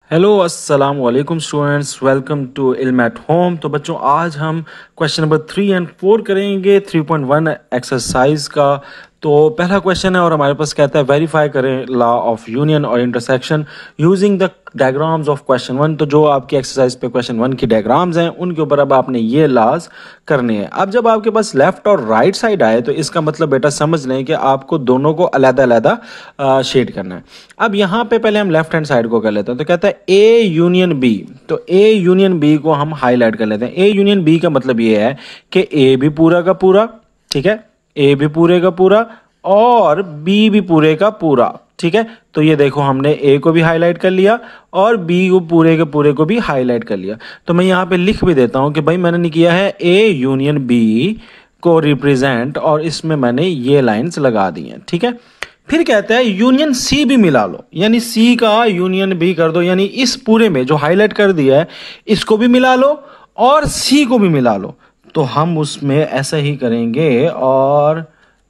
Hello अस्सलाम वालेकुम students, welcome to इल्म एट होम। तो बच्चों, आज हम क्वेश्चन नंबर 3 और 4 करेंगे 3.1 एक्सरसाइज का। तो पहला क्वेश्चन है और हमारे पास कहता है वेरीफाई करें लॉ ऑफ यूनियन और intersection using the diagrams of question 1। तो जो आपकी एक्सरसाइज पे क्वेश्चन 1 की डायग्राम्स हैं उनके ऊपर अब आपने ये लॉज करने हैं। अब जब आपके पास लेफ्ट और राइट साइड आए तो इसका मतलब बेटा समझ लें कि आपको दोनों को अलग-अलग शेड करना है। अब यहाँ पे पहले हम लेफ्ट हैंड साइड को कर लेते हैं। तो कहता है ए यूनियन बी, तो ए यूनियन बी को हम हाईलाइट कर लेते हैं। ए यूनियन बी का मतलब ये है कि ए भी पूरा का पूरा, ठीक है, ए भी पूरे का पूरा और बी भी पूरे का पूरा, ठीक है। तो ये देखो हमने ए को भी हाईलाइट कर लिया और बी को पूरे के पूरे को भी हाईलाइट कर लिया। तो मैं यहाँ पे लिख भी देता हूँ कि भाई मैंने किया है ए यूनियन बी को रिप्रेजेंट और इसमें मैंने ये लाइंस लगा दी हैं, ठीक है। फिर कहता है यूनियन सी भी मिला लो, यानी सी का यूनियन भी कर दो, यानी इस पूरे में जो हाईलाइट कर दिया है इसको भी मिला लो और सी को भी मिला लो। तो हम उसमें ऐसा ही करेंगे और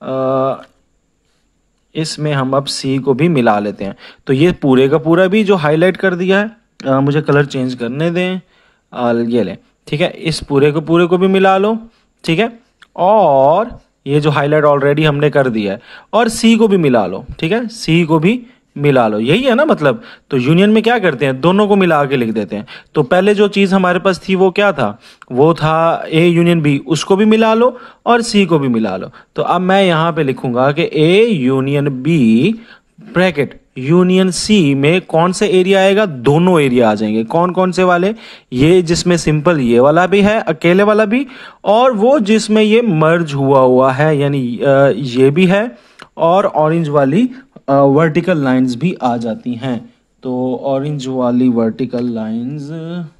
इसमें हम अब सी को भी मिला लेते हैं। तो ये पूरे का पूरा भी जो हाईलाइट कर दिया है, मुझे कलर चेंज करने दें, ये लें, ठीक है। इस पूरे को भी मिला लो, ठीक है। और ये जो हाईलाइट ऑलरेडी हमने कर दिया है और सी को भी मिला लो, ठीक है, सी को भी मिला लो, यही है ना मतलब। तो यूनियन में क्या करते हैं, दोनों को मिला के लिख देते हैं। तो पहले जो चीज़ हमारे पास थी वो क्या था, वो था ए यूनियन बी, उसको भी मिला लो और सी को भी मिला लो। तो अब मैं यहाँ पे लिखूंगा कि A union B bracket union C में कौन से एरिया आएगा, दोनों एरिया आ जाएंगे। कौन कौन से वाले, ये जिसमें सिंपल ये वाला भी है, अकेले वाला भी, और वो जिसमें ये मर्ज हुआ है, यानी ये भी है, और ऑरेंज वाली वर्टिकल लाइंस भी आ जाती हैं। तो ऑरेंज वाली वर्टिकल लाइंस,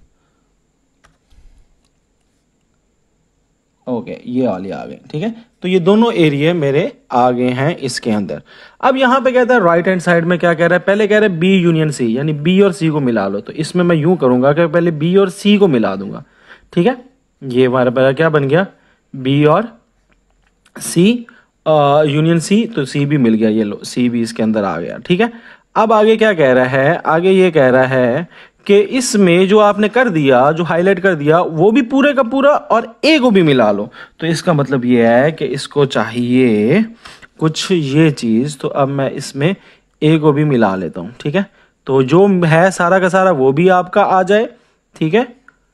ओके, ये वाली आ गए, ठीक है। तो ये दोनों एरिया मेरे आ गए हैं इसके अंदर। अब यहाँ पे कहता है राइट हैंड साइड में क्या कह रहा है, पहले कह रहा है बी यूनियन सी, यानी बी और सी को मिला लो। तो इसमें मैं यूं करूंगा कि पहले बी और सी को मिला दूंगा, ठीक है। ये हमारा पहला क्या बन गया, बी और सी यूनियन सी, तो सी भी मिल गया, ये लो सी भी इसके अंदर आ गया, ठीक है। अब आगे क्या कह रहा है, आगे ये कह रहा है कि इसमें जो आपने कर दिया, जो हाईलाइट कर दिया, वो भी पूरे का पूरा और ए को भी मिला लो। तो इसका मतलब ये है कि इसको चाहिए कुछ ये चीज़, तो अब मैं इसमें ए को भी मिला लेता हूँ, ठीक है। तो जो है सारा का सारा वो भी आपका आ जाए, ठीक है,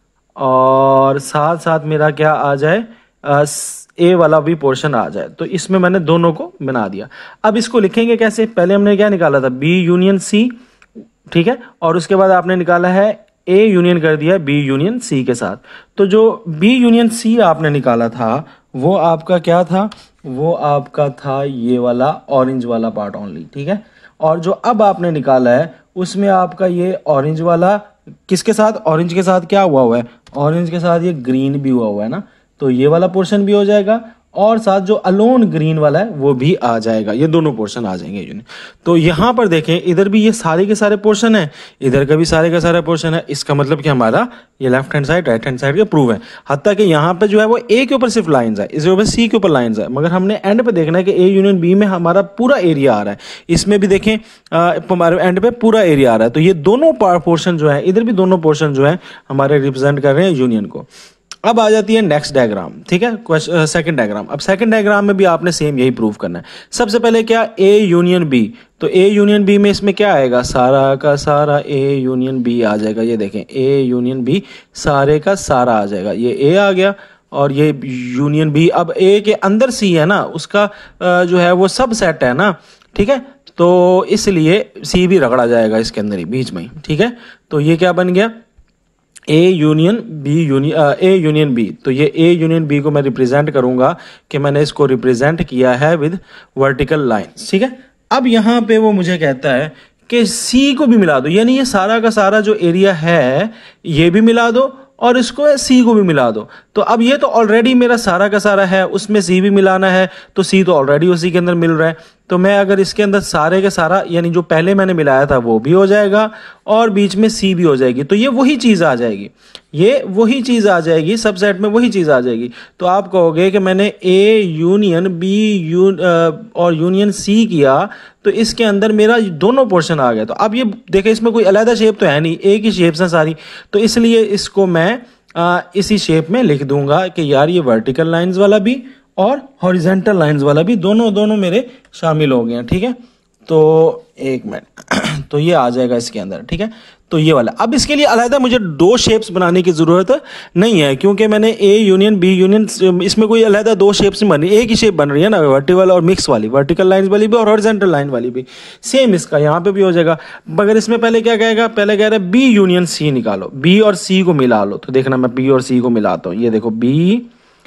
और साथ साथ मेरा क्या आ जाए, ए वाला भी पोर्शन आ जाए। तो इसमें मैंने दोनों को बना दिया। अब इसको लिखेंगे कैसे, पहले हमने क्या निकाला था, बी यूनियन सी, ठीक है, और उसके बाद आपने निकाला है ए यूनियन कर दिया बी यूनियन सी के साथ। तो जो बी यूनियन सी आपने निकाला था वो आपका क्या था, वो आपका था ये वाला ऑरेंज वाला पार्ट ओनली, ठीक है। और जो अब आपने निकाला है उसमें आपका ये ऑरेंज वाला किसके साथ, ऑरेंज के साथ क्या हुआ है, ऑरेंज के साथ ये ग्रीन भी हुआ है ना। तो ये वाला पोर्शन भी हो जाएगा और साथ जो अलोन ग्रीन वाला है वो भी आ जाएगा, ये दोनों पोर्शन आ जाएंगे यूनियन। तो यहाँ पर देखें, इधर भी ये सारे के सारे पोर्शन है, इधर का भी सारे का सारा पोर्शन है। इसका मतलब कि हमारा ये left hand side right hand side के प्रूव है। हत्ता कि यहाँ पे जो है वो ए के ऊपर सिर्फ लाइंस है, इसके ऊपर सी के ऊपर लाइंस है, मगर हमने एंड पे देखना है कि ए यूनियन बी में हमारा पूरा एरिया आ रहा है। इसमें भी देखें हमारे एंड पे पूरा एरिया आ रहा है। तो ये दोनों पोर्शन जो है, इधर भी दोनों पोर्शन जो है हमारे रिप्रेजेंट कर रहे हैं यूनियन को। अब आ जाती है नेक्स्ट डायग्राम, ठीक है, सेकंड डायग्राम। अब सेकंड डायग्राम में भी आपने सेम यही प्रूव करना है। सबसे पहले क्या, ए यूनियन बी, तो ए यूनियन बी में इसमें क्या आएगा, सारा का सारा ए यूनियन बी आ जाएगा। ये देखें ए यूनियन बी सारे का सारा आ जाएगा, ये ए आ गया और ये यूनियन बी। अब ए के अंदर सी है ना, उसका जो है वो सब सेट है ना, ठीक है, तो इसलिए सी भी रगड़ा जाएगा इसके अंदर ही बीच में ही, ठीक है। तो ये क्या बन गया, A union B A union B. तो ये ए यूनियन बी को मैं रिप्रेजेंट करूंगा कि मैंने इसको रिप्रेजेंट किया है विद वर्टिकल लाइंस, ठीक है। अब यहाँ पे वो मुझे कहता है कि सी को भी मिला दो, यानी ये सारा का सारा जो एरिया है ये भी मिला दो और इसको सी को भी मिला दो। तो अब ये तो ऑलरेडी मेरा सारा का सारा है, उसमें सी भी मिलाना है, तो सी तो ऑलरेडी उसी के अंदर मिल रहा है। तो मैं अगर इसके अंदर सारे के सारा यानी जो पहले मैंने मिलाया था वो भी हो जाएगा और बीच में सी भी हो जाएगी, तो ये वही चीज़ आ जाएगी, ये वही चीज़ आ जाएगी, सबसेट में वही चीज़ आ जाएगी। तो आप कहोगे कि मैंने ए यूनियन बी और यूनियन सी किया तो इसके अंदर मेरा दोनों पोर्शन आ गया। तो अब ये देखें इसमें कोई अलग शेप तो है नहीं, एक ही शेप्स हैं सारी, तो इसलिए इसको मैं इसी शेप में लिख दूंगा कि यार ये वर्टिकल लाइंस वाला भी और हॉरिजेंटल लाइंस वाला भी दोनों मेरे शामिल हो गए हैं। ठीक है, तो एक मिनट तो ये आ जाएगा इसके अंदर। ठीक है, तो ये वाला। अब इसके लिए अलग मुझे दो शेप्स बनाने की ज़रूरत नहीं है, क्योंकि मैंने ए यूनियन बी यूनियन, इसमें कोई अलग दो शेप्स नहीं बन रही, एक ही शेप बन रही है ना, वर्टिकल और मिक्स वाली, वर्टिकल लाइंस वाली भी और हॉरिजॉन्टल लाइन वाली भी। सेम इसका यहाँ पे भी हो जाएगा, मगर इसमें पहले क्या कहेगा, पहले कह रहा है बी यूनियन सी निकालो, बी और सी को मिला लो। तो देखना मैं बी और सी को मिलाता हूँ, ये देखो बी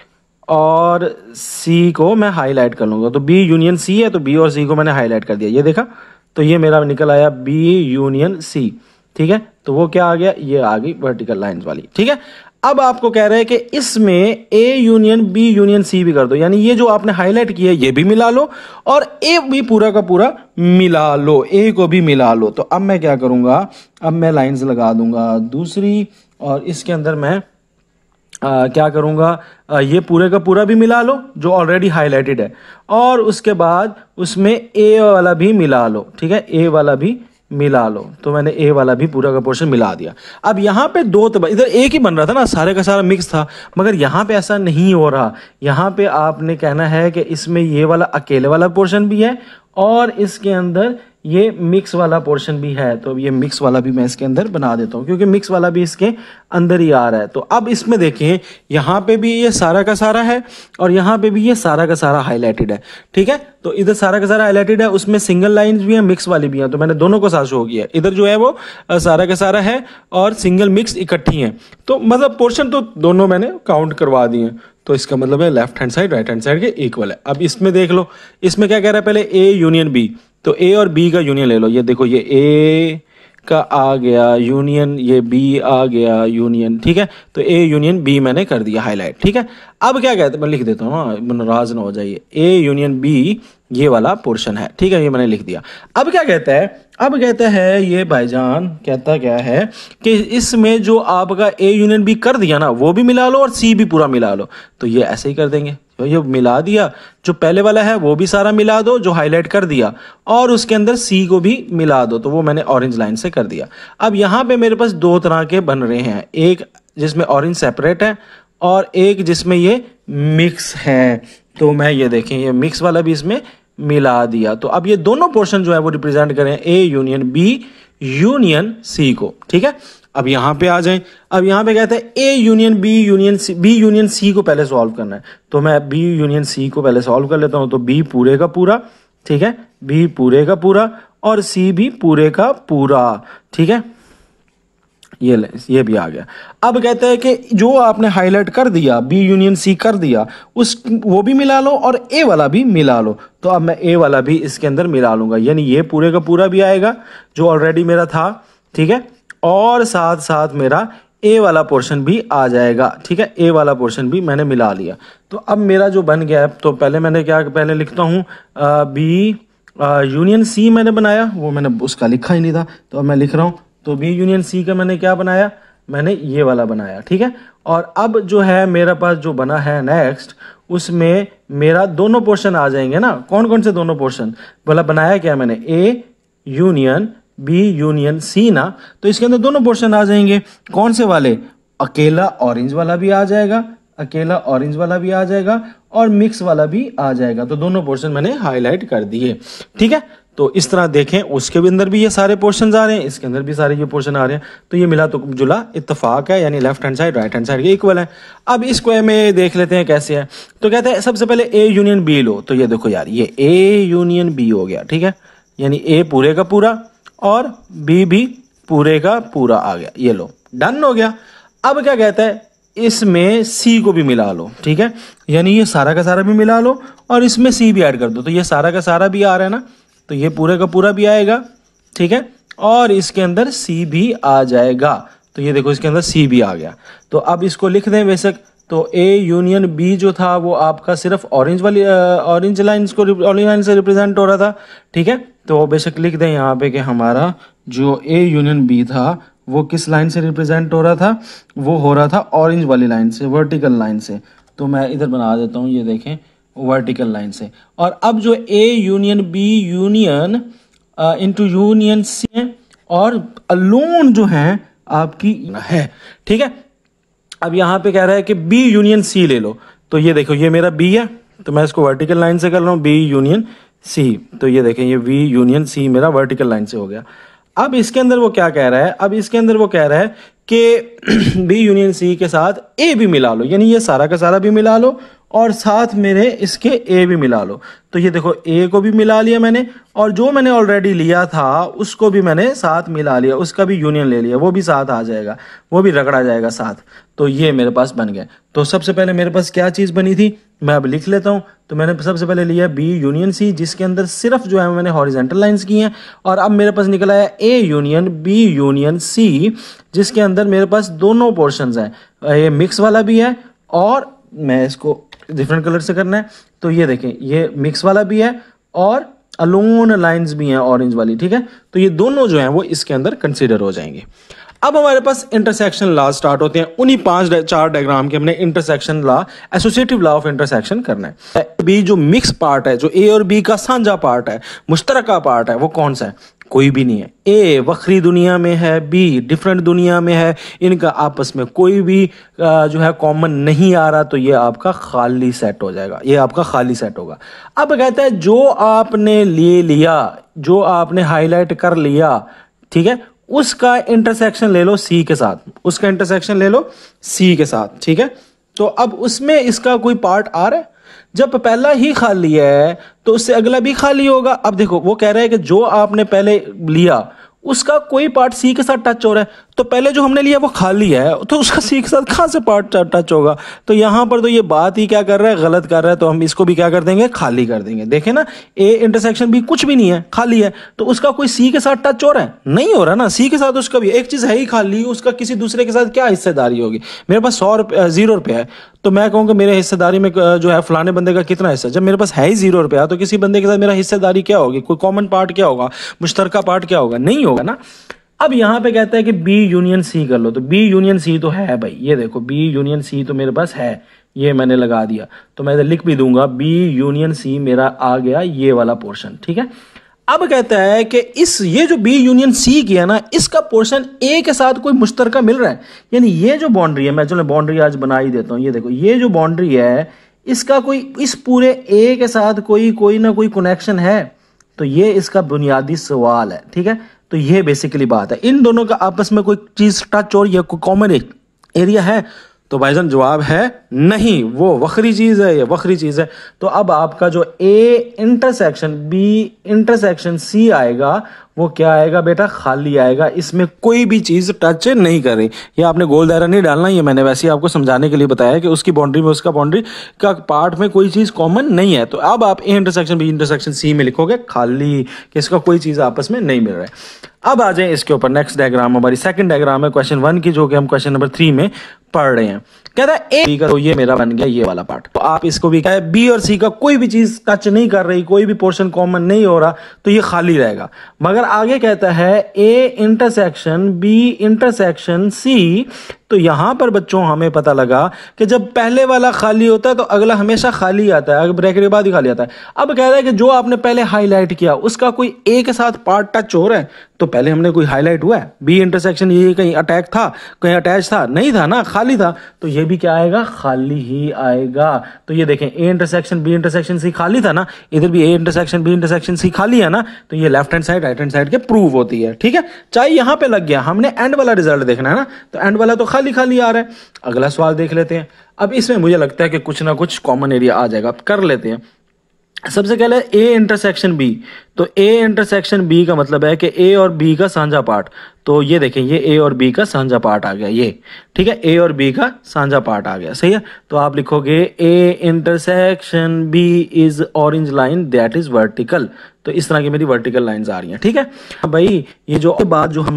और सी को मैं हाईलाइट कर लूँगा, तो बी यूनियन सी है, तो बी और सी को मैंने हाईलाइट कर दिया, ये देखा, तो ये मेरा निकल आया बी यूनियन सी। ठीक है, तो वो क्या आ गया, ये आ गई वर्टिकल लाइंस वाली। ठीक है, अब आपको कह रहे हैं कि इसमें A union B union C भी कर दो, यानी ये जो आपने हाईलाइट किया ये भी मिला लो और ए भी पूरा का पूरा मिला लो, ए को भी मिला लो। तो अब मैं क्या करूंगा, अब मैं लाइंस लगा दूंगा दूसरी, और इसके अंदर मैं क्या करूंगा, ये पूरे का पूरा भी मिला लो जो ऑलरेडी हाईलाइटेड है, और उसके बाद उसमें ए वाला भी मिला लो। ठीक है, ए वाला भी मिला लो, तो मैंने ए वाला भी पूरा का पोर्शन मिला दिया। अब यहाँ पे दो, तो इधर एक ही बन रहा था ना, सारे का सारा मिक्स था, मगर यहाँ पे ऐसा नहीं हो रहा। यहाँ पे आपने कहना है कि इसमें ये वाला अकेले वाला पोर्शन भी है और इसके अंदर ये मिक्स वाला पोर्शन भी है, तो ये मिक्स वाला भी मैं इसके अंदर बना देता हूँ, क्योंकि मिक्स वाला भी इसके अंदर ही आ रहा है। तो अब इसमें देखें, यहाँ पे भी ये सारा का सारा है और यहाँ पे भी ये सारा का सारा हाईलाइटेड है। ठीक है, तो इधर सारा का सारा हाईलाइटेड है, उसमें सिंगल लाइंस भी हैं, मिक्स वाली भी हैं, तो मैंने दोनों को साथ शो किया। इधर जो है वो सारा का सारा है और सिंगल मिक्स इकट्ठी हैं, तो मतलब पोर्शन तो दोनों मैंने काउंट करवा दिए हैं। तो इसका मतलब है left hand side right hand side के इक्वल है। अब इसमें देख लो, इसमें क्या कह रहा है, पहले ए यूनियन बी, तो ए और बी का यूनियन ले लो। ये देखो, ये ए का आ गया यूनियन, ये बी आ गया यूनियन। ठीक है, तो ए यूनियन बी मैंने कर दिया हाईलाइट। ठीक है, अब क्या कहते हैं, मैं लिख देता हूँ, नाराज ना हो जाइए, ए यूनियन बी ये वाला पोर्शन है। ठीक है, ये मैंने लिख दिया। अब क्या कहता है, अब कहता है ये भाईजान कहता क्या है कि इसमें जो आपका ए यूनियन बी कर दिया ना, वो भी मिला लो और सी भी पूरा मिला लो। तो ये ऐसे ही कर देंगे, तो ये मिला दिया, जो पहले वाला है वो भी सारा मिला दो जो हाईलाइट कर दिया, और उसके अंदर सी को भी मिला दो, तो वो मैंने ऑरेंज लाइन से कर दिया। अब यहाँ पे मेरे पास दो तरह के बन रहे हैं, एक जिसमें ऑरेंज सेपरेट है और एक जिसमें ये मिक्स है। तो मैं ये देखें, ये मिक्स वाला भी इसमें मिला दिया। तो अब ये दोनों पोर्शन जो है वो रिप्रेजेंट करें A union B union C को। ठीक है, अब यहाँ पे आ जाएं, अब यहाँ पे कहते हैं A union B union C, B union C को पहले सॉल्व करना है, तो मैं बी यूनियन सी को पहले सॉल्व कर लेता हूँ। तो बी पूरे का पूरा, ठीक है, बी पूरे का पूरा और सी भी पूरे का पूरा। ठीक है, ये भी आ गया। अब कहते हैं कि जो आपने हाईलाइट कर दिया, बी यूनियन सी कर दिया, उस वो भी मिला लो और ए वाला भी मिला लो। तो अब मैं ए वाला भी इसके अंदर मिला लूंगा, यानी ये पूरे का पूरा भी आएगा जो ऑलरेडी मेरा था। ठीक है, और साथ साथ मेरा ए वाला पोर्शन भी आ जाएगा। ठीक है, ए वाला पोर्शन भी मैंने मिला लिया। तो अब मेरा जो बन गया है, तो पहले मैंने क्या, पहले लिखता हूँ बी यूनियन सी मैंने बनाया, वो मैंने उसका लिखा ही नहीं था, तो अब मैं लिख रहा हूँ। तो बी यूनियन सी का मैंने क्या बनाया, मैंने ये वाला बनाया। ठीक है, और अब जो है मेरे पास जो बना है नेक्स्ट, उसमें मेरा दोनों पोर्शन आ जाएंगे ना। कौन कौन से दोनों पोर्शन बोला, बनाया क्या मैंने, A union B union C ना, तो इसके अंदर दोनों पोर्शन आ जाएंगे। कौन से वाले, अकेला ऑरेंज वाला भी आ जाएगा, अकेला ऑरेंज वाला भी आ जाएगा और मिक्स वाला भी आ जाएगा। तो दोनों पोर्शन मैंने हाईलाइट कर दिए। ठीक है, तो इस तरह देखें, उसके भी अंदर भी ये सारे पोर्शंस आ रहे हैं, इसके अंदर भी सारे ये पोर्शन आ रहे हैं, तो ये मिला तो जुला इत्तेफाक है, यानी left hand side right hand side के इक्वल है। अब इसको में देख लेते हैं कैसे है। तो कहते हैं सबसे पहले ए यूनियन बी लो, तो ये देखो यार, ये ए यूनियन बी हो गया। ठीक है, यानी ए पूरे का पूरा और बी भी पूरे का पूरा आ गया, ये लो, डन हो गया। अब क्या कहता है, इसमें सी को भी मिला लो। ठीक है, यानी ये सारा का सारा भी मिला लो और इसमें सी भी ऐड कर दो, तो ये सारा का सारा भी आ रहा है ना, तो ये पूरे का पूरा भी आएगा। ठीक है, और इसके अंदर सी भी आ जाएगा, तो ये देखो इसके अंदर सी भी आ गया। तो अब इसको लिख दें बेशक तो ए यूनियन बी जो था वो आपका सिर्फ ऑरेंज वाली ऑरेंज लाइन्स को ऑरेंज लाइन से रिप्रेजेंट हो रहा था, ठीक है। तो बेशक लिख दें यहाँ पे कि हमारा जो ए यूनियन बी था वो किस लाइन से रिप्रेजेंट हो रहा था, वो हो रहा था ऑरेंज वाली लाइन से, वर्टिकल लाइन से। तो मैं इधर बना देता हूँ, ये देखें वर्टिकल लाइन से। और अब जो A union B union into union C है और अलोन जो है आपकी है, ठीक है। अब यहाँ पे कह रहा है कि बी यूनियन सी ले लो, तो ये देखो ये मेरा बी है, तो मैं इसको वर्टिकल लाइन से कर रहा हूँ, बी यूनियन सी। तो ये देखें ये वी यूनियन सी मेरा वर्टिकल लाइन से हो गया। अब इसके अंदर वो क्या कह रहा है, अब इसके अंदर वो कह रहा है कि बी यूनियन सी के साथ ए भी मिला लो, यानी ये सारा का सारा भी मिला लो और साथ मेरे इसके ए भी मिला लो। तो ये देखो ए को भी मिला लिया मैंने, और जो मैंने ऑलरेडी लिया था उसको भी मैंने साथ मिला लिया, उसका भी यूनियन ले लिया, वो भी साथ आ जाएगा, वो भी रगड़ा जाएगा साथ। तो ये मेरे पास बन गया। तो सबसे पहले मेरे पास क्या चीज़ बनी थी, मैं अब लिख लेता हूँ। तो मैंने सबसे पहले लिया बी यूनियन सी, जिसके अंदर सिर्फ जो है मैंने हॉरिजेंटल लाइंस की हैं, और अब मेरे पास निकला है A union B union C, जिसके अंदर मेरे पास दोनों पोर्शंस हैं, ये मिक्स वाला भी है और मैं इसको डिफरेंट कलर से करना है। तो ये देखें ये मिक्स वाला भी है और अलोन लाइंस भी हैं ऑरेंज वाली, ठीक है। तो ये दोनों जो हैं वो इसके अंदर कंसीडर हो जाएंगे। अब हमारे पास इंटरसेक्शन लॉ स्टार्ट होते हैं। उन्हीं चार डायग्राम के हमने intersection law, associative law of intersection करना है। बी जो मिक्स पार्ट है, जो ए और बी का साझा पार्ट है, मुश्तरका पार्ट है, वो कौन सा है? कोई भी नहीं है। ए वक्री दुनिया में है, बी डिफरेंट दुनिया में है, इनका आपस में कोई भी जो है कॉमन नहीं आ रहा, तो ये आपका खाली सेट हो जाएगा, ये आपका खाली सेट होगा। अब कहता है जो आपने ले लिया, जो आपने हाईलाइट कर लिया, ठीक है, उसका इंटरसेक्शन ले लो सी के साथ, उसका इंटरसेक्शन ले लो सी के साथ, ठीक है। तो अब उसमें इसका कोई पार्ट आ रहा है, जब पहला ही खाली है तो उससे अगला भी खाली होगा। अब देखो वो कह रहा है कि जो आपने पहले लिया उसका कोई पार्ट सी के साथ टच हो रहा है, तो पहले जो हमने लिया वो खाली है, तो उसका सी के साथ कहाँ से पार्ट टच होगा? तो यहाँ पर तो ये बात ही क्या कर रहा है, गलत कर रहा है, तो हम इसको भी क्या कर देंगे, खाली कर देंगे। देखें ना, ए इंटरसेक्शन बी कुछ भी नहीं है, खाली है, तो उसका कोई सी के साथ टच हो रहा है? नहीं हो रहा ना, सी के साथ उसका भी एक चीज है ही खाली, उसका किसी दूसरे के साथ क्या हिस्सेदारी होगी? मेरे पास 0 रुपया है, तो मैं कहूँगा मेरे हिस्सेदारी में जो है फलाने बंदे का कितना हिस्सा, जब मेरे पास है ही 0 रुपया, तो किसी बंदे के साथ मेरा हिस्सेदारी क्या होगी? कोई कॉमन पार्ट क्या होगा, मुश्तरका पार्ट क्या होगा? नहीं होगा ना। अब यहाँ पे कहता है कि बी यूनियन सी कर लो, तो बी यूनियन सी तो है भाई, ये देखो बी यूनियन सी तो मेरे पास है, ये मैंने लगा दिया, तो मैं इधर लिख भी दूंगा बी यूनियन सी मेरा आ गया ये वाला पोर्शन, ठीक है। अब कहता है कि ये जो बी यूनियन सी किया ना, इसका पोर्शन ए के साथ कोई मुश्तरका मिल रहा है, यानी ये जो बाउंड्री है, मैं चलो बाउंड्री आज बना ही देता हूँ, ये देखो ये जो बाउंड्री है इसका कोई इस पूरे ए के साथ कोई ना कोई कनेक्शन है, तो ये इसका बुनियादी सवाल है, ठीक है। तो ये बेसिकली बात है, इन दोनों का आपस में कोई चीज टच और या कोई कॉमन एरिया है? तो भाईजान जवाब है नहीं, वो वक्री चीज है, ये वक्री चीज है। तो अब आपका जो A intersection B intersection C आएगा वो क्या आएगा बेटा, खाली आएगा, इसमें कोई भी चीज टच नहीं कर रही। ये आपने गोल दायरा नहीं डालना, ये मैंने वैसे ही आपको समझाने के लिए बताया कि उसकी बाउंड्री में उसका बाउंड्री का पार्ट में कोई चीज कॉमन नहीं है। तो अब आप A intersection B intersection C में लिखोगे खाली, कि इसका कोई चीज आपस में नहीं मिल रहा है। अब आ जाए इसके ऊपर, नेक्स्ट डायग्राम हमारी सेकंड डायग्राम है क्वेश्चन 1 की, जो कि हम क्वेश्चन नंबर 3 में पढ़ रहे हैं। कहता है ए का, तो ये मेरा बन गया ये वाला पार्ट, तो आप इसको भी कहे बी और सी का कोई भी चीज टच नहीं कर रही, कोई भी पोर्शन कॉमन नहीं हो रहा, तो ये खाली रहेगा। मगर आगे कहता है A intersection B intersection C, तो यहां पर बच्चों हमें पता लगा कि जब पहले वाला खाली होता है तो अगला हमेशा खाली आता है, अगर ब्रैकेट के बाद ही खाली आता है। अब कह रहा है कि जो आपने पहले हाईलाइट किया उसका कोई ए के साथ पार्ट टच हो रहा है, तो पहले हमने कोई हाईलाइट हुआ है, बी इंटरसेक्शन ये कहीं अटैक था, कहीं अटैच था, नहीं था ना, खाली था, तो ये भी क्या आएगा, खाली ही आएगा। तो ये देखें A intersection B intersection C खाली था ना, इधर भी A intersection B intersection C खाली है ना, तो ये left hand side right hand side के प्रूव होती है, ठीक है। चाहे यहां पे लग गया, हमने एंड वाला रिजल्ट देखना है ना, तो एंड वाला तो खाली खाली आ रहा है। अगला सवाल देख लेते हैं। अब इसमें मुझे लगता है कि कुछ ना कुछ कॉमन एरिया आ जाएगा, कर लेते हैं। सबसे पहले ए इंटरसेक्शन बी, तो ए इंटरसेक्शन बी का मतलब है कि ए और बी का साझा पार्ट, तो ये देखें ये ए और बी का साझा पार्ट आ गया, ये ठीक है, ए और बी का साझा पार्ट आ गया, सही है। तो आप लिखोगे A intersection B is orange line that is vertical, तो इस तरह की मेरी वर्टिकल लाइंस आ रही हैं, ठीक है भाई। ये जो बात जो हमने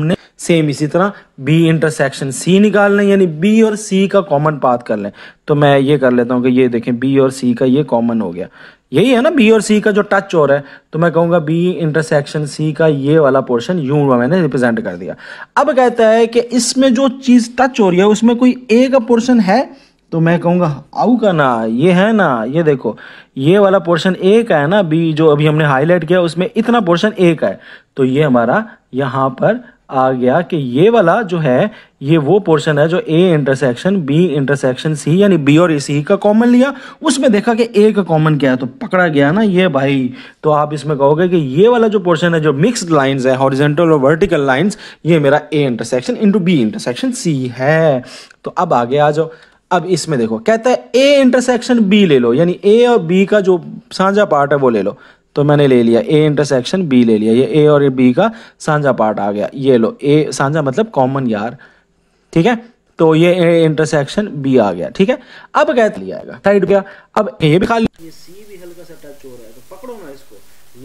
सेम इसी तरह बी इंटरसेक्शन सी निकाल लें, यानी बी और सी का कॉमन पाथ कर लें। तो मैं ये कर लेता हूँ कि ये देखें बी और सी का ये कॉमन हो गया, यही है ना बी और सी का जो टच हो रहा है। तो मैं कहूँगा बी इंटरसेक्शन सी का ये वाला पोर्शन यूं मैंने रिप्रेजेंट कर दिया। अब कहता है कि इसमें जो चीज़ टच हो रही है उसमें कोई ए का पोर्शन है, तो मैं कहूँगा आऊ का ना, ये है ना, ये देखो ये वाला पोर्शन ए का है ना, बी जो अभी हमने हाईलाइट किया उसमें इतना पोर्शन ए का है। तो ये हमारा यहाँ पर आ गया कि ये वाला जो है ये वो पोर्शन है जो A intersection B intersection C, यानी बी और सी का कॉमन लिया, उसमें देखा कि ए का कॉमन क्या है तो पकड़ा गया ना ये भाई। तो आप इसमें कहोगे कि ये वाला जो पोर्शन है जो मिक्स्ड लाइंस है हॉरिजॉन्टल और वर्टिकल लाइंस, ये मेरा A intersection into B intersection C है। तो अब आगे आ जाओ। अब इसमें देखो कहता है ए इंटरसेक्शन बी ले लो, यानी ए और बी का जो साझा पार्ट है वो ले लो। तो मैंने ले लिया ए इंटरसेक्शन बी ले लिया, ये ए और बी का साझा पार्ट आ गया, ये लो ए साझा मतलब कॉमन यार, ठीक है। तो ये ए इंटरसेक्शन बी आ गया, ठीक है। अब कहते लिया जाएगा साइड पे, अब ए भी खाली, ये सी भी हल्का सा टच हो रहा है तो पकड़ो ना इसको,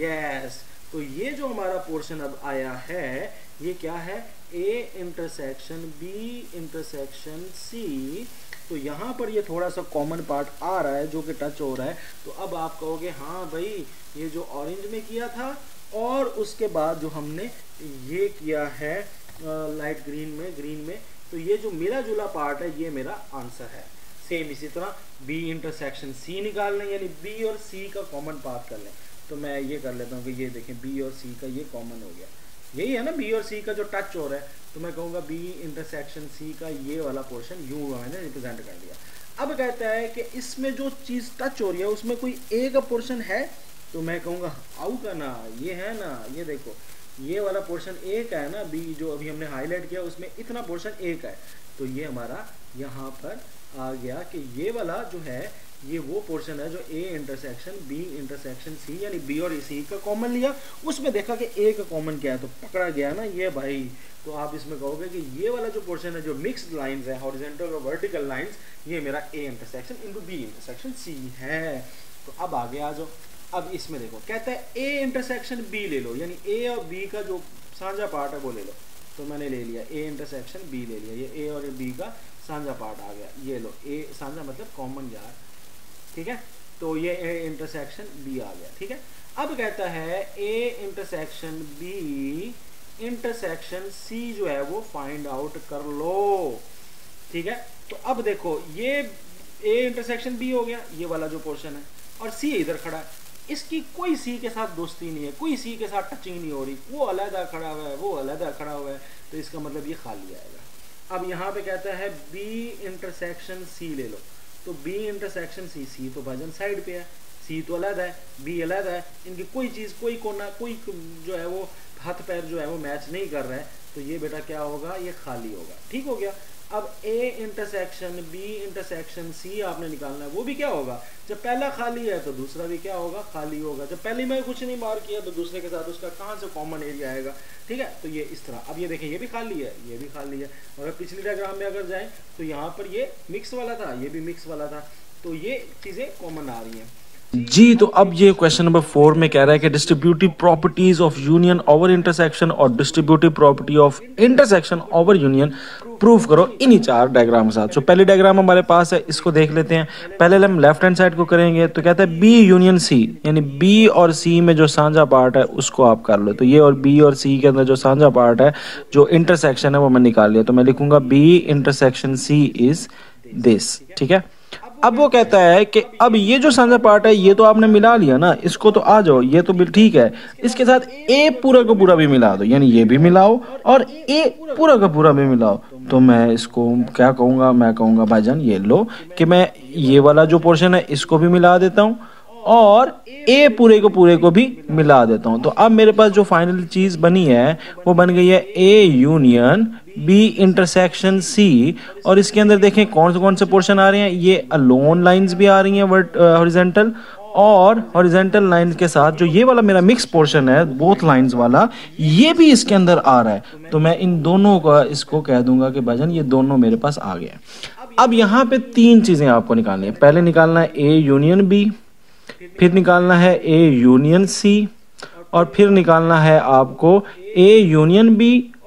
यस। तो ये जो हमारा पोर्शन अब आया है ये क्या है, A intersection B intersection C. तो यहाँ पर ये थोड़ा सा कॉमन पार्ट आ रहा है जो कि टच हो रहा है। तो अब आप कहोगे हाँ भाई ये जो ऑरेंज में किया था और उसके बाद जो हमने ये किया है लाइट ग्रीन में, तो ये जो मिला जुला पार्ट है ये मेरा आंसर है। सेम इसी तरह बी इंटरसेक्शन सी निकाल लें, यानी बी और सी का कॉमन पार्ट कर लें। तो मैं ये कर लेता हूँ कि ये देखें बी और सी का ये कॉमन हो गया, यही है ना बी और सी का जो टच हो रहा है। तो मैं कहूँगा बी इंटरसेक्शन सी का ये वाला पोर्शन यूं मैंने रिप्रेजेंट कर दिया। अब कहता है कि इसमें जो चीज़ टच हो रही है उसमें कोई ए का पोर्शन है, तो मैं कहूँगा आऊ का ना, ये है ना, ये देखो ये वाला पोर्शन ए का है ना, बी जो अभी हमने हाईलाइट किया उसमें इतना पोर्शन ए का है। तो ये हमारा यहाँ पर आ गया कि ये वाला जो है ये वो पोर्शन है जो A intersection B intersection C, यानी बी और सी का कॉमन लिया, उसमें देखा कि ए का कॉमन क्या है तो पकड़ा गया ना ये भाई। तो आप इसमें कहोगे कि ये वाला जो पोर्शन है जो मिक्स्ड लाइंस है हॉरिजॉन्टल और वर्टिकल लाइंस, ये मेरा A intersection into B intersection C है। तो अब आगे आ जाओ। अब इसमें देखो कहता है ए इंटरसेक्शन बी ले लो, यानी ए और बी का जो साझा पार्ट है वो ले लो। तो मैंने ले लिया ए इंटरसेक्शन बी ले लिया, ये ए और बी का साझा पार्ट आ गया, ये लो ए साझा मतलब कॉमन यार, ठीक है। तो ये ए इंटरसेक्शन बी आ गया, ठीक है। अब कहता है A intersection B intersection C जो है वो फाइंड आउट कर लो, ठीक है। तो अब देखो ये ए इंटरसेक्शन बी हो गया, ये वाला जो पोर्शन है, और सी इधर खड़ा है, इसकी कोई सी के साथ दोस्ती नहीं है, कोई सी के साथ टचिंग नहीं हो रही, वो अलहदा खड़ा हुआ है, वो अलहदा खड़ा हुआ है, तो इसका मतलब ये खाली आएगा। अब यहाँ पे कहता है बी इंटरसेक्शन सी ले लो, तो बी इंटरसेक्शन सी, सी तो भाजन साइड पे है, सी तो अलग है, बी अलग है, इनकी कोई चीज़ कोई कोना कोई जो है वो हाथ पैर जो है वो मैच नहीं कर रहा है, तो ये बेटा क्या होगा, ये खाली होगा, ठीक हो गया। अब A intersection B intersection C आपने निकालना है, वो भी क्या होगा, जब पहला खाली है तो दूसरा भी क्या होगा, खाली होगा। जब पहले में कुछ नहीं मार किया तो दूसरे के साथ उसका कहाँ से कॉमन एरिया आएगा, ठीक है। तो ये इस तरह, अब ये देखें ये भी खाली है, ये भी खाली है। अगर पिछली डायग्राम में अगर जाएं तो यहाँ पर ये मिक्स वाला था, ये भी मिक्स वाला था, तो ये चीज़ें कॉमन आ रही हैं जी। तो अब ये क्वेश्चन नंबर 4 में कह रहा है कि distributive properties of union over intersection और distributive property of intersection over union prove करो इन्हीं 4 डायग्राम के साथ। तो पहली डायग्राम हमारे पास है, इसको देख लेते हैं। पहले हम लेफ्ट हैंड साइड को करेंगे, तो कहता है बी यूनियन सी, यानी बी और सी में जो साझा पार्ट है उसको आप कर लो। तो ये और बी और सी के अंदर जो साझा पार्ट है जो इंटरसेक्शन है वो मैं निकाल लिया, तो मैं लिखूंगा B intersection C is this, ठीक है। अब वो कहता है कि अब ये जो साझा पार्ट है ये तो आपने मिला लिया ना, इसको तो आ जाओ, ये तो भी ठीक है, इसके साथ ए पूरा का पूरा भी मिला दो, यानी ये भी मिलाओ और ए पूरा का पूरा भी मिलाओ। तो मैं इसको क्या कहूँगा, मैं कहूँगा भाईजान ये लो कि मैं ये वाला जो पोर्शन है इसको भी मिला देता हूँ और ए पूरे को भी मिला देता हूँ। तो अब मेरे पास जो फाइनल चीज़ बनी है वो बन गई है A union B intersection C, और इसके अंदर देखें कौन से पोर्शन आ रहे हैं, ये अलोन लाइंस भी आ रही हैं हॉरिजॉन्टल, और हॉरिजॉन्टल लाइंस के साथ जो ये वाला मेरा मिक्स पोर्शन है बोथ लाइंस वाला, ये भी इसके अंदर आ रहा है। तो मैं इन दोनों का इसको कह दूंगा कि भाईजान ये दोनों मेरे पास आ गए। अब यहाँ पे 3 चीज़ें आपको निकालनी है। पहले निकालना है ए यूनियन बी, फिर निकालना है ए यूनियन सी, और फिर निकालना है आपको ए यूनियन बी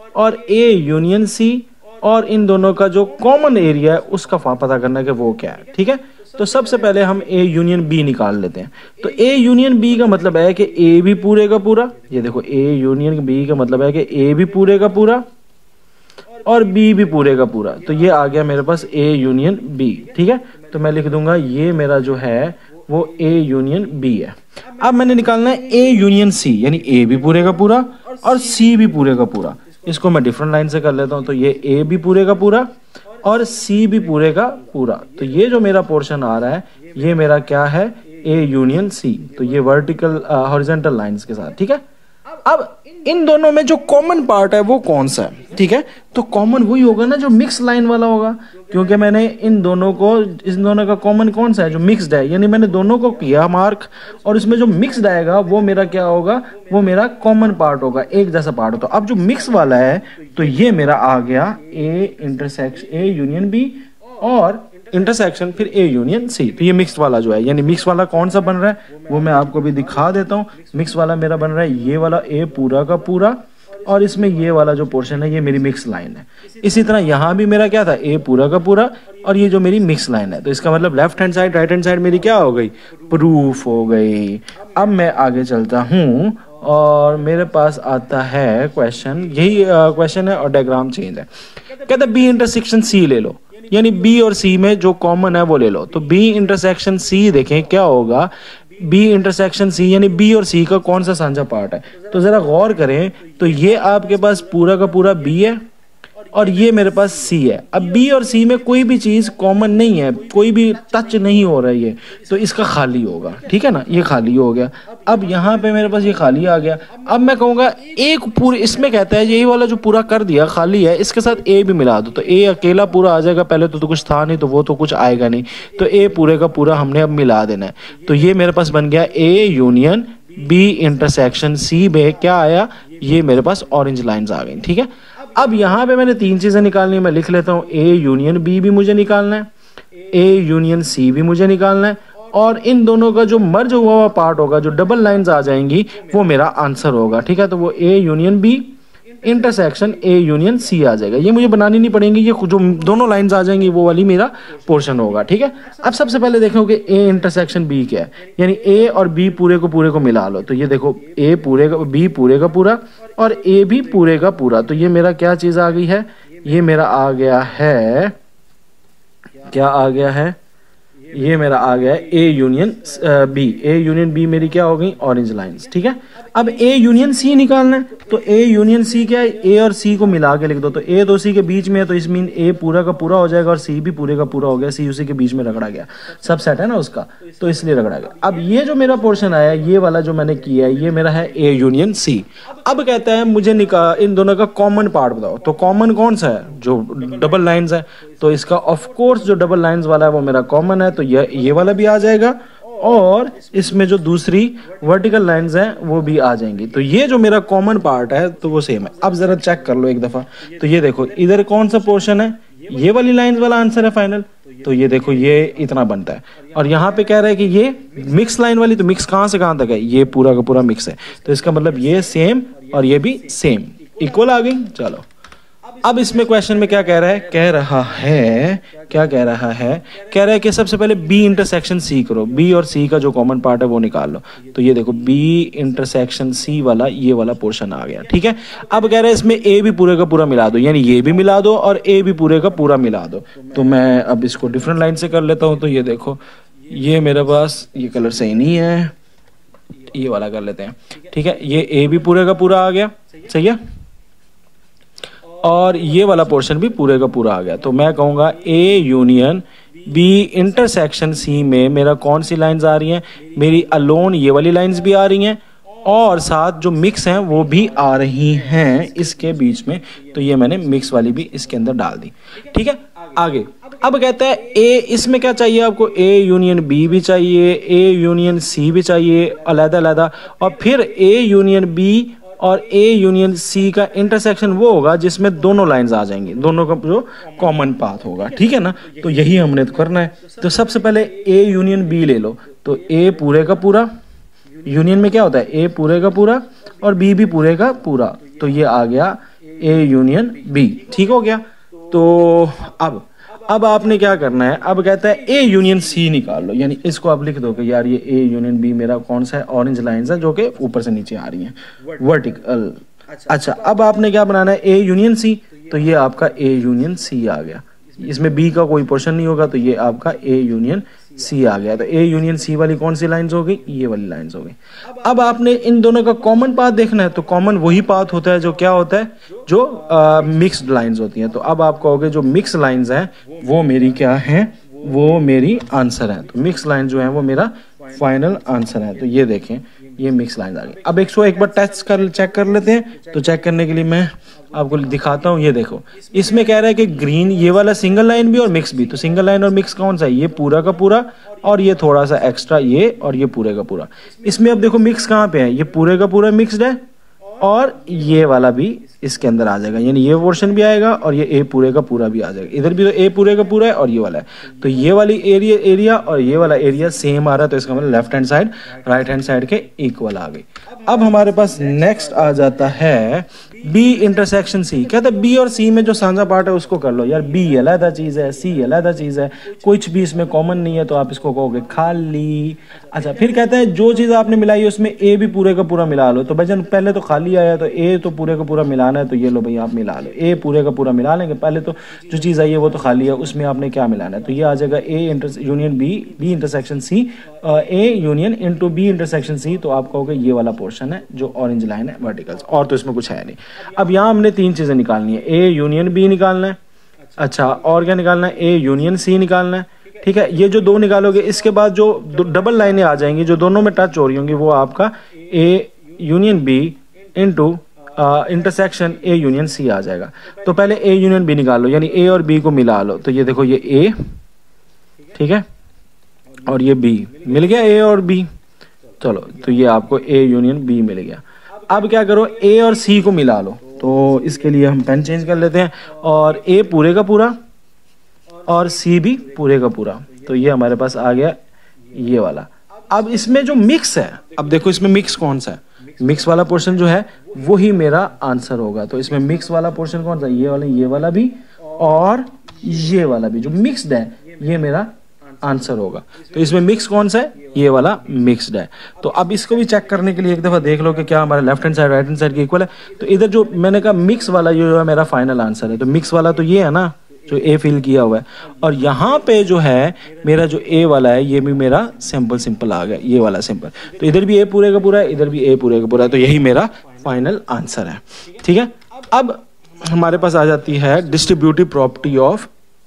और ए यूनियन सी, और इन दोनों का जो कॉमन एरिया है उसका पता करना है कि वो क्या है। ठीक है, तो सबसे पहले हम ए यूनियन बी निकाल लेते हैं। तो ए यूनियन बी का मतलब है कि ए भी पूरे का पूरा, ये देखो ए यूनियन बी का मतलब है कि ए भी पूरे का पूरा और बी भी पूरे का पूरा। तो ये आ गया मेरे पास ए यूनियन बी। ठीक है, तो मैं लिख दूंगा ये मेरा जो है वो ए यूनियन बी है। अब मैंने निकालना है ए यूनियन सी, यानी ए भी पूरे का पूरा और सी भी पूरे का पूरा। इसको मैं डिफरेंट लाइन से कर लेता हूं। तो ये ए भी पूरे का पूरा और सी भी पूरे का पूरा। तो ये जो मेरा पोर्शन आ रहा है ये मेरा क्या है, ए यूनियन सी। तो ये वर्टिकल हॉरिजॉन्टल लाइंस के साथ। ठीक है, अब इन दोनों में जो कॉमन पार्ट है वो कौन सा है? ठीक है, तो कॉमन वही होगा ना जो मिक्स लाइन वाला होगा, क्योंकि मैंने इन दोनों का कॉमन कौन सा है, जो मिक्स्ड है। यानी मैंने दोनों को किया मार्क, और इसमें जो मिक्स्ड आएगा वो मेरा क्या होगा, वो मेरा कॉमन पार्ट होगा, एक जैसा पार्ट होगा। तो अब जो मिक्स वाला है तो ये मेरा आ गया A intersection A union B और इंटरसेक्शन फिर ए यूनियन सी। तो ये मिक्स वाला जो है, यानी मिक्स वाला कौन सा बन रहा है वो मैं आपको भी दिखा देता हूँ। मिक्स वाला मेरा बन रहा है ये वाला ए पूरा का पूरा, और इसमें ये वाला जो पोर्शन है ये मेरी मिक्स लाइन है। इसी तरह यहाँ भी मेरा क्या था, ए पूरा का पूरा और ये जो मेरी मिक्स लाइन है। तो इसका मतलब left hand side right hand side मेरी क्या हो गई, प्रूफ हो गई। अब मैं आगे चलता हूँ और मेरे पास आता है क्वेश्चन, यही क्वेश्चन है और डायग्राम चेंज है। कहता है बी इंटरसेक्शन सी ले लो, यानी बी और सी में जो कॉमन है वो ले लो। तो बी इंटरसेक्शन सी देखें क्या होगा, बी इंटरसेक्शन सी यानी बी और सी का कौन सा साझा पार्ट है। तो जरा गौर करें, तो ये आपके पास पूरा का पूरा बी है और ये मेरे पास सी है। अब बी और सी में कोई भी चीज कॉमन नहीं है, कोई भी टच नहीं हो रहा है ये, तो इसका खाली होगा। ठीक है ना, ये खाली हो गया। अब यहाँ पे मेरे पास ये खाली आ गया। अब मैं कहूँगा एक पूरे, इसमें कहता है यही वाला जो पूरा कर दिया खाली है इसके साथ ए भी मिला दो, तो ए अकेला पूरा आ जाएगा। पहले तो कुछ था नहीं तो वो तो कुछ आएगा नहीं, तो ए पूरे का पूरा हमने अब मिला देना है। तो ये मेरे पास बन गया A union B intersection C में क्या आया, ये मेरे पास ऑरेंज लाइंस आ गई। ठीक है, अब यहाँ पे मैंने तीन चीजें निकालनी है, मैं लिख लेता हूँ। ए यूनियन बी भी मुझे निकालना है, ए यूनियन सी भी मुझे निकालना है, और इन दोनों का जो मर्ज हुआ हुआ पार्ट होगा, जो डबल लाइंस आ जाएंगी, वो मेरा आंसर होगा। ठीक है, तो वो A union B intersection A union C आ जाएगा। ये मुझे बनानी नहीं पड़ेंगी, ये जो दोनों लाइंस आ जाएंगी वो वाली मेरा पोर्शन होगा। ठीक है, अब सबसे पहले देखो कि ए इंटरसेक्शन बी क्या है, यानी ए और बी पूरे को मिला लो। तो ये देखो ए पूरे का बी पूरे का पूरा और ए भी पूरे का पूरा। तो ये मेरा क्या चीज आ गई है, ये मेरा आ गया है, क्या आ गया है, ये मेरा आ गया है A union B. A union B मेरी क्या हो गई, ऑरेंज लाइंस। ठीक है, अब ए यूनियन सी निकालना है। तो ए यूनियन सी क्या है, ए और सी को मिला के लिख दो। तो ए तो सी के बीच में है, तो इस मीन ए पूरा का पूरा हो जाएगा और सी भी पूरे का पूरा हो गया। सी उसी के बीच में रगड़ा गया, सब सेट है ना उसका, तो इसलिए रगड़ा गया। अब ये जो मेरा पोर्शन आया, ये वाला जो मैंने किया है, ये मेरा है ए यूनियन सी। अब कहता है मुझे इन दोनों का कॉमन पार्ट बताओ। तो कॉमन कौन सा है, जो डबल लाइंस है। तो इसका ऑफ कोर्स जो डबल लाइंस वाला है वो मेरा कॉमन है, तो ये वाला भी आ जाएगा, और इसमें जो दूसरी वर्टिकल लाइंस हैं वो भी आ जाएंगी। तो ये जो मेरा कॉमन पार्ट है तो वो सेम है। अब जरा चेक कर लो एक दफा, तो ये देखो इधर कौन सा पोर्शन है, ये वाली लाइंस वाला आंसर है फाइनल। तो ये देखो ये इतना बनता है, और यहाँ पे कह रहा है कि ये मिक्स लाइन वाली, तो मिक्स कहाँ से कहाँ तक है, ये पूरा का पूरा मिक्स है। तो इसका मतलब ये सेम और ये भी सेम, इक्वल आ गई। चलो अब इसमें क्वेश्चन में क्या कह रहा है, क्या कह रहा है कि सबसे पहले बी इंटरसेक्शन सी करो, बी और सी का जो कॉमन पार्ट है वो निकाल लो। तो ये देखो बी इंटरसेक्शन सी वाला ये वाला पोर्शन आ गया। ठीक है, अब कह रहा है इसमें ए भी पूरे का पूरा मिला दो, यानी ये भी मिला दो और ए भी पूरे का पूरा मिला दो। तो मैं अब इसको डिफरेंट लाइन से कर लेता हूँ। तो ये देखो ये मेरे पास ये कलर सही नहीं है, ये वाला कर लेते हैं। ठीक है, ये ए भी पूरे का पूरा आ गया, सही है, और ये वाला पोर्शन भी पूरे का पूरा आ गया। तो मैं कहूँगा A union B intersection C में मेरा कौन सी लाइंस आ रही हैं, मेरी अलोन ये वाली लाइंस भी आ रही हैं, और साथ जो मिक्स हैं वो भी आ रही हैं इसके बीच में। तो ये मैंने मिक्स वाली भी इसके अंदर डाल दी। ठीक है, आगे अब कहता है ए, इसमें क्या चाहिए आपको, ए यूनियन बी भी चाहिए, ए यूनियन सी भी चाहिए अलग-अलग, और फिर ए यूनियन बी और ए यूनियन सी का इंटरसेक्शन वो होगा जिसमें दोनों लाइंस आ जाएंगी, दोनों का जो कॉमन पाथ होगा। ठीक है ना, तो यही हमने तो करना है। तो सबसे पहले ए यूनियन बी ले लो। तो ए पूरे का पूरा, यूनियन में क्या होता है, ए पूरे का पूरा और बी भी पूरे का पूरा। तो ये आ गया ए यूनियन बी। ठीक हो गया। तो अब आपने क्या करना है, अब कहता है ए यूनियन सी निकाल लो, यानी इसको आप लिख दो कि यार ये ए यूनियन बी मेरा कौन सा है, ऑरेंज लाइंस है जो कि ऊपर से नीचे आ रही हैं, वर्टिकल। अच्छा, अब आपने क्या बनाना है, ए यूनियन सी, तो ये आपका ए यूनियन सी आ गया, इसमें बी का कोई पोर्शन नहीं होगा, तो ये आपका ए यूनियन सी आ गया। तो ए यूनियन सी वाली कौन सी लाइंस हो गई, ये वाली लाइंस हो गई। अब आपने इन दोनों का कॉमन पाथ देखना है, तो कॉमन वही पाथ होता है जो क्या होता है, जो मिक्स्ड लाइंस होती हैं। तो अब आप कहोगे जो मिक्स लाइंस हैं वो मेरी क्या है, वो मेरी आंसर है। तो मिक्स लाइन जो है वो मेरा फाइनल आंसर है। तो ये देखें, ये मिक्स लाइन आ गई। अब एक बार टेस्ट कर चेक कर लेते हैं। तो चेक करने के लिए मैं आपको दिखाता हूँ। ये देखो, इसमें कह रहा है कि ग्रीन ये वाला सिंगल लाइन भी और मिक्स भी। तो सिंगल लाइन और मिक्स कौन सा है, ये पूरा का पूरा और ये थोड़ा सा एक्स्ट्रा ये और ये पूरे का पूरा। इसमें अब देखो मिक्स कहाँ पे है, ये पूरे का पूरा मिक्स्ड है और ये वाला भी इसके अंदर आ जाएगा, यानी ये पोर्शन भी आएगा और ये ए पूरे का पूरा भी आ जाएगा। इधर भी तो ए पूरे का पूरा है और ये वाला है, तो ये वाली एरिया और ये वाला एरिया सेम आ रहा है। तो इसका मतलब left hand side right hand side के इक्वल आ गई। अब हमारे पास नेक्स्ट आ जाता है बी इंटरसेक्शन सी। कहता है बी और सी में जो साझा पार्ट है उसको कर लो। यार बी अलग चीज है, सी अलग चीज है, कुछ भी इसमें कॉमन नहीं है, तो आप इसको कहोगे खाली। अच्छा, फिर कहता है जो चीज आपने मिलाई है उसमें ए भी पूरे का पूरा मिला लो। तो भाईजान पहले तो खाली आया, तो ए तो पूरे का पूरा मिलाना है, तो ये लो भाई आप मिला लो, ए पूरे का पूरा मिला लेंगे। पहले तो जो चीज आई है वो तो खाली है, उसमें आपने क्या मिलाना है, तो ये आ जाएगा A union B, B intersection C, A union into B intersection C. तो आप कहोगे ये वाला पोर्शन है जो ऑरेंज लाइन है वर्टिकल्स, और तो इसमें कुछ है नहीं। अब यहाँ हमने तीन चीजें निकालनी है, ए यूनियन बी निकालना है। अच्छा, और क्या निकालना है, ए यूनियन सी निकालना है। ठीक है, ये जो दो निकालोगे इसके बाद जो डबल लाइनें आ जाएंगी जो दोनों में टच हो रही होंगी, वो आपका A union B into intersection A union C आ जाएगा। तो पहले ए यूनियन बी निकाल लो, यानी ए और बी को मिला लो। तो ये देखो, ये ए, ठीक है, और ये बी, मिल गया ए और बी। चलो, तो ये आपको ए यूनियन बी मिल गया। अब क्या करो, ए और सी को मिला लो। तो इसके लिए हम पेन चेंज कर लेते हैं, और ए पूरे का पूरा और सी भी पूरे का पूरा। तो ये हमारे पास आ गया ये वाला। अब इसमें जो मिक्स है, अब देखो इसमें मिक्स कौन सा है, मिक्स वाला पोर्शन जो है वही मेरा आंसर होगा। तो इसमें मिक्स वाला पोर्शन कौन सा, ये वाला भी और ये वाला भी, जो मिक्स्ड है ये मेरा आंसर होगा। तो इसमें मिक्स कौन सा है, ये वाला मिक्स्ड है। तो अब इसको भी चेक करने के लिए एक दफा देख लो कि क्या हमारा left hand side right hand side के इक्वल है। तो इधर जो मैंने कहा मिक्स वाला ये जो है मेरा फाइनल आंसर है। तो मिक्स वाला तो ये है ना जो ए फिल किया हुआ है, और यहाँ पे जो है मेरा जो ए वाला है ये भी मेरा सिंपल आ गया, ये वाला सिंपल। तो इधर भी ए पूरे का पूरा है, इधर भी ए पूरे का पूरा है, तो यही मेरा फाइनल आंसर है। ठीक है, अब हमारे पास आ जाती है distributive property of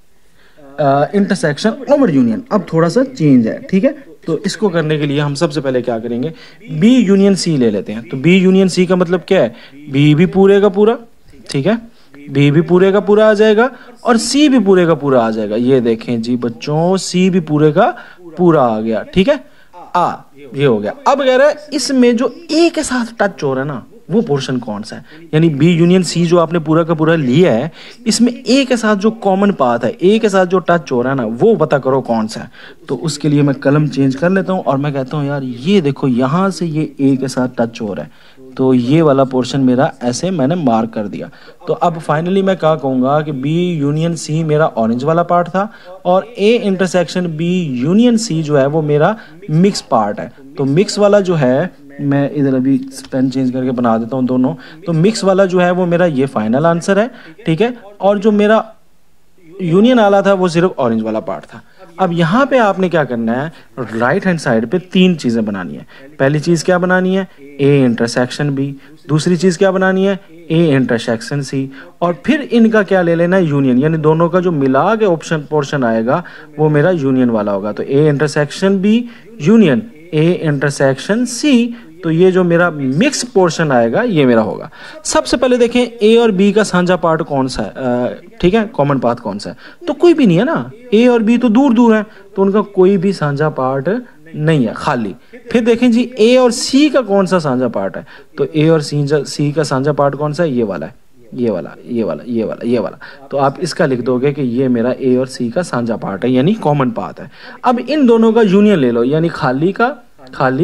intersection over union. अब थोड़ा सा चेंज है, ठीक है। तो इसको करने के लिए हम सबसे पहले क्या करेंगे, बी यूनियन सी ले लेते हैं। तो बी यूनियन सी का मतलब क्या है, बी भी पूरे का पूरा, ठीक है, बी भी पूरे का पूरा आ जाएगा और सी भी पूरे का पूरा आ जाएगा। ये देखें जी बच्चों, सी भी पूरे का पूरा आ गया, ठीक है, ये हो गया। अब कह रहा है इसमें जो ए के साथ टच हो रहा है ना, वो पोर्शन कौन सा है, यानी बी यूनियन सी जो आपने पूरा का पूरा लिया है, इसमें ए के साथ जो कॉमन पाथ है, ए के साथ जो टच हो रहा है ना, वो पता करो कौन सा है। तो उसके लिए मैं कलम चेंज कर लेता हूं और मैं कहता हूं यार ये देखो यहां से ये ए के साथ टच हो रहा है, तो ये वाला पोर्शन मेरा ऐसे मैंने मार्क कर दिया। तो अब फाइनली मैं क्या कहूंगा कि बी यूनियन सी मेरा ऑरेंज वाला पार्ट था और A intersection B union C जो है वो मेरा मिक्स पार्ट है। तो मिक्स वाला जो है, मैं इधर अभी पेन चेंज करके बना देता हूं दोनों। तो मिक्स वाला जो है वो मेरा ये फाइनल आंसर है, ठीक है, और जो मेरा यूनियन वाला था वो सिर्फ ऑरेंज वाला पार्ट था। अब यहाँ पे आपने क्या करना है, राइट हैंड साइड पे तीन चीजें बनानी है। पहली चीज क्या बनानी है, ए इंटरसेक्शन बी। दूसरी चीज क्या बनानी है, ए इंटरसेक्शन सी। और फिर इनका क्या ले लेना है, यूनियन, यानी दोनों का जो मिला के ऑप्शन पोर्शन आएगा वो मेरा यूनियन वाला होगा। तो A intersection B union A intersection C. तो ये जो मेरा मिक्स पोर्शन आएगा ये मेरा होगा। सबसे पहले देखें ए और बी का साझा पार्ट कौन सा है, ठीक है, कॉमन पाथ कौन सा है, तो कोई भी नहीं है ना, ए और बी तो दूर दूर है, तो उनका कोई भी साझा पार्ट नहीं है, खाली। फिर देखें जी ए और सी का कौन सा साझा पार्ट है, तो ए और सी का साझा पार्ट कौन सा है, ये वाला है, ये वाला, ये वाला, ये वाला, ये वाला। तो आप इसका लिख दोगे कि ये मेरा ए और सी का साझा पार्ट है, यानी कॉमन पाथ है। अब इन दोनों का यूनियन ले लो, यानी खाली का खाली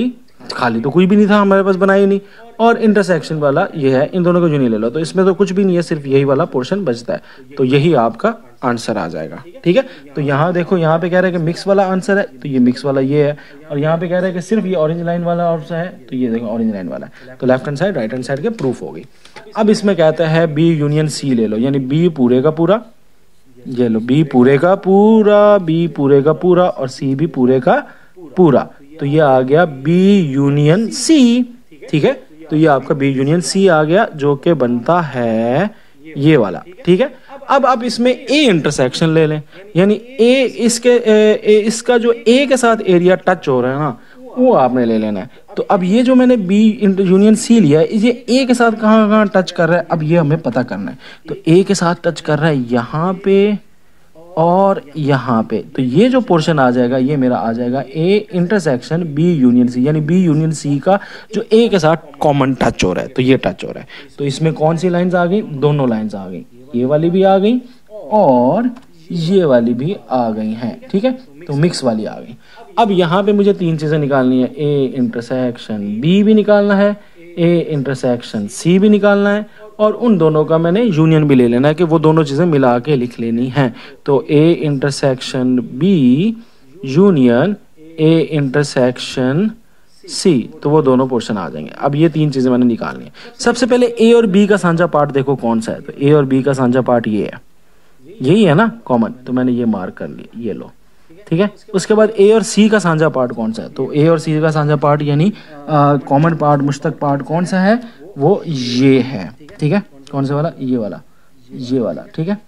खाली तो कोई भी नहीं था हमारे पास, बनाई नहीं। और इंटरसेक्शन वाला ये है, इन दोनों को यूनियन ले लो, तो इसमें तो कुछ भी नहीं है, सिर्फ यही वाला पोर्शन बचता है, तो यही आपका आंसर आ जाएगा। ठीक है, तो यहाँ देखो, यहाँ पे कह रहा है कि मिक्स वाला आंसर है, तो ये मिक्स वाला ये है, और यहाँ पे कह रहा है कि सिर्फ ये ऑरेंज लाइन वाला ऑप्शन है, तो ये देखो ऑरेंज लाइन वाला है, तो left hand side right hand side के प्रूफ होगी। अब इसमें कहता है बी यूनियन सी ले लो, यानी बी पूरे का पूरा, ये लो बी पूरे का पूरा, बी पूरे का पूरा और सी भी पूरे का पूरा, तो ये आ गया बी यूनियन सी। ठीक है, तो ये आपका बी यूनियन सी आ गया, जो कि बनता है ये वाला। ठीक है, अब आप इसमें ए इंटरसेक्शन ले लें, यानी ए इसके इसका जो ए के साथ एरिया टच हो रहा है ना, वो आपने ले लेना है। तो अब ये जो मैंने बी यूनियन सी लिया है, ये ए के साथ कहाँ कहाँ टच कर रहा है, अब ये हमें पता करना है। तो ए के साथ टच कर रहा है यहाँ पे और यहाँ पे, तो ये जो पोर्शन आ जाएगा ये मेरा आ जाएगा A intersection B union C, यानी बी यूनियन सी का जो ए के साथ कॉमन टच हो रहा है, तो ये टच हो रहा है। तो इसमें कौन सी लाइंस आ गई, दोनों लाइंस आ गई, ये वाली भी आ गई और ये वाली भी आ गई हैं। ठीक है, तो मिक्स वाली आ गई। अब यहाँ पे मुझे तीन चीजें निकालनी है, ए इंटरसेक्शन बी भी निकालना है, ए इंटरसेक्शन सी भी निकालना है, और उन दोनों का मैंने यूनियन भी ले लेना है कि वो दोनों चीजें मिला के लिख लेनी है। तो A intersection B union A intersection C, तो वो दोनों पोर्शन आ जाएंगे। अब ये तीन चीजें मैंने निकालनी है। सबसे पहले ए और बी का साझा पार्ट देखो कौन सा है, तो ए और बी का साझा पार्ट ये है, यही है ना कॉमन, तो मैंने ये मार्क कर लिया, ये लो। ठीक है, उसके बाद ए और सी का साझा पार्ट कौन सा है, तो ए और सी का साझा पार्ट यानी कॉमन पार्ट मुश्तरक पार्ट कौन सा है, वो ये है। ठीक है, कौन सा वाला, ये वाला, ये वाला। ठीक है,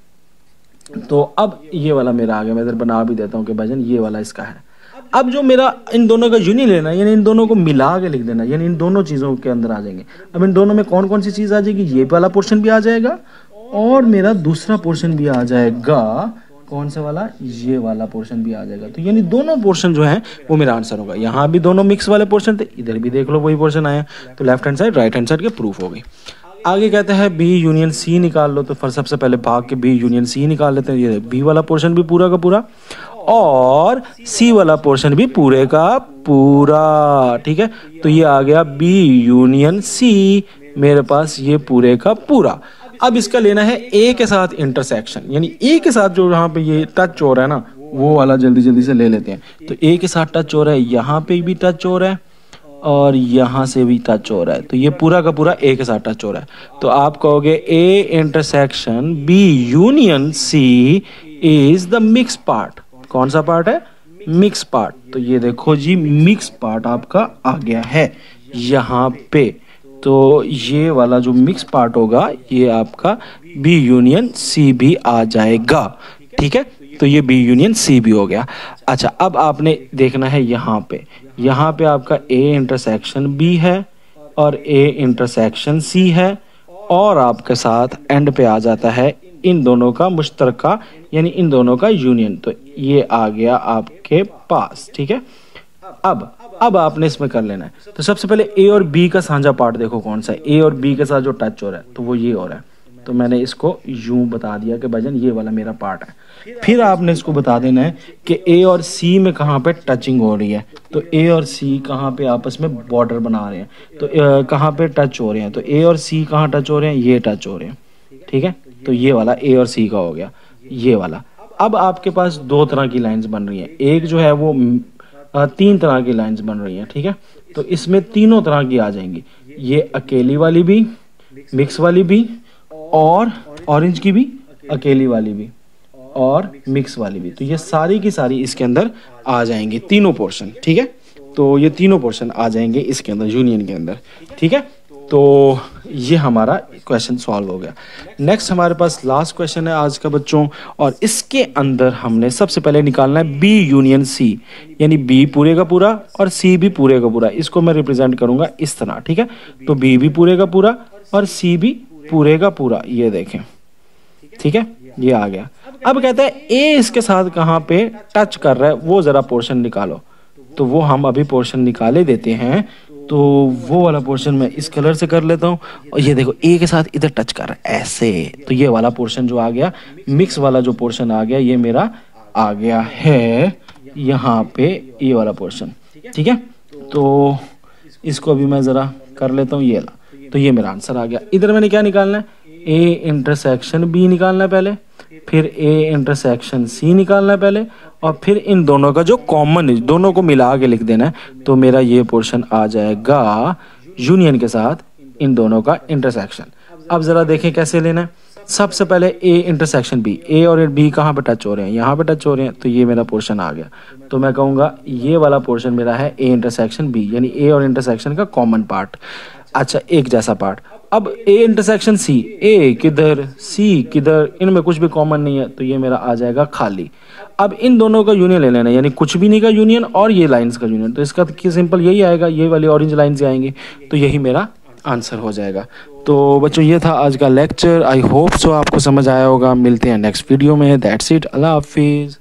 तो अब ये वाला मेरा आ गया, मैं इधर बना भी देता हूँ कि भाईजान ये वाला इसका है। अब जो मेरा इन दोनों का यूनियन लेना है, यानी इन दोनों को मिला के लिख देना, यानी इन दोनों चीजों के अंदर आ जाएंगे। अब इन दोनों में कौन कौन सी चीज आ जाएगी, ये वाला पोर्शन भी आ जाएगा और मेरा दूसरा पोर्शन भी आ जाएगा, कौन सा वाला, ये वाला पोर्शन भी आ जाएगा। तो यानी दोनों पोर्शन जो है वो मेरा आंसर होगा। यहाँ भी दोनों मिक्स वाले पोर्शन थे, इधर भी देख लो वही पोर्शन आया, तो left hand side right hand side के प्रूफ हो गई। आगे कहते हैं बी यूनियन सी निकाल लो, तो फिर सबसे पहले भाग के बी यूनियन सी निकाल लेते हैं। ये बी वाला पोर्शन भी पूरा का पूरा और सी वाला पोर्शन भी पूरे का पूरा। ठीक है, तो ये आ गया बी यूनियन सी, मेरे पास ये पूरे का पूरा। अब इसका लेना है ए के साथ इंटरसेक्शन, यानी ए के साथ जो यहाँ पे ये टच हो रहा है ना, वो वाला जल्दी जल्दी से ले लेते हैं। तो ए के साथ टच हो रहा है, यहाँ पे भी टच हो रहा है और यहाँ से भी टच हो रहा है, तो ये पूरा का पूरा ए के साथ टच हो रहा है। तो आप कहोगे A intersection B union C is the mix part. कौन सा पार्ट है, मिक्स पार्ट। तो ये देखो जी मिक्स पार्ट आपका आ गया है यहाँ पे। तो ये वाला जो मिक्स पार्ट होगा ये आपका बी यूनियन सी भी आ जाएगा। ठीक है, तो ये बी यूनियन सी भी हो गया। अच्छा, अब आपने देखना है यहाँ पे आपका ए इंटरसेक्शन बी है और ए इंटरसेक्शन सी है, और आपके साथ एंड पे आ जाता है इन दोनों का मुश्तरका, यानी इन दोनों का यूनियन। तो ये आ गया आपके पास। ठीक है, अब आपने इसमें कर लेना है। तो सबसे पहले ए और बी का साझा पार्ट देखो कौन सा है, ए और बी के साथ जो टच हो रहा है तो वो ये हो रहा है, तो मैंने इसको यूं बता दिया कि भाईजान ये वाला मेरा पार्ट है। फिर आपने इसको बता देना है कि ए और सी में कहाँ पे टचिंग हो रही है, तो ए और सी कहाँ पे आपस में बॉर्डर बना रहे हैं, तो कहाँ पे टच हो रहे हैं, तो ए और सी कहाँ टच हो रहे हैं, ये टच हो रहे हैं। ठीक है, तो ये वाला ए और सी का हो गया, ये वाला। अब आपके पास दो तरह की लाइंस बन रही हैं, एक जो है वो तीन तरह की लाइंस बन रही हैं। ठीक है, तो इसमें तीनों तरह की आ जाएंगी, ये अकेली वाली भी, मिक्स वाली भी, और ऑरेंज की भी, अकेली वाली भी और मिक्स वाली भी। तो ये सारी की सारी इसके अंदर आ जाएंगे, तीनों पोर्शन। ठीक है, तो ये तीनों पोर्शन आ जाएंगे इसके अंदर, यूनियन के अंदर। ठीक है, तो ये हमारा क्वेश्चन सॉल्व हो गया। नेक्स्ट हमारे पास लास्ट क्वेश्चन है आज का बच्चों, और इसके अंदर हमने सबसे पहले निकालना है बी यूनियन सी, यानी बी पूरे का पूरा और सी भी पूरे का पूरा। इसको मैं रिप्रेजेंट करूंगा इस तरह। ठीक है, तो बी भी पूरे का पूरा और सी भी पूरे का पूरा, ये देखें। ठीक है, ये आ गया। अब कहते हैं ए इसके साथ कहाँ पे टच कर रहा है, वो जरा पोर्शन निकालो। तो वो हम अभी पोर्शन निकाले देते हैं। तो वो वाला पोर्शन मैं इस कलर से कर लेता हूँ, और ये देखो ए के साथ इधर टच कर रहा है ऐसे, तो ये वाला पोर्शन जो आ गया, मिक्स वाला जो पोर्शन आ गया, ये मेरा आ गया है यहाँ पे, ये वाला पोर्शन। ठीक है, तो इसको भी मैं ज़रा कर लेता हूँ, ये ला, तो ये मेरा आंसर आ गया। इधर मैंने क्या निकालना है, ए इंटरसेक्शन बी निकालना है पहले, फिर ए इंटरसेक्शन सी निकालना है पहले, और फिर इन दोनों का जो कॉमन है दोनों को मिला के लिख देना है। तो मेरा ये पोर्शन आ जाएगा यूनियन के साथ इन दोनों का इंटरसेक्शन। अब ज़रा देखें कैसे लेना है। सबसे पहले ए इंटरसेक्शन बी, ए और बी कहाँ पे टच हो रहे हैं, यहाँ पे टच हो रहे हैं, तो ये मेरा पोर्शन आ गया। तो मैं कहूँगा ये वाला पोर्शन मेरा है ए इंटरसेक्शन बी, यानी ए और इंटरसेक्शन का कॉमन पार्ट। अच्छा, एक जैसा पार्ट। अब ए इंटरसेक्शन सी, ए किधर सी किधर, इनमें कुछ भी कॉमन नहीं है, तो ये मेरा आ जाएगा खाली। अब इन दोनों का यूनियन ले लेना, यानी कुछ भी नहीं का यूनियन और ये लाइंस का यूनियन, तो इसका सिंपल यही आएगा, ये वाली ऑरेंज लाइन्स आएंगी, तो यही मेरा आंसर हो जाएगा। तो बच्चों ये था आज का लेक्चर, आई होप सो आपको समझ आया होगा। मिलते हैं नेक्स्ट वीडियो में, दैट्स इट, अल्लाह हाफिज़।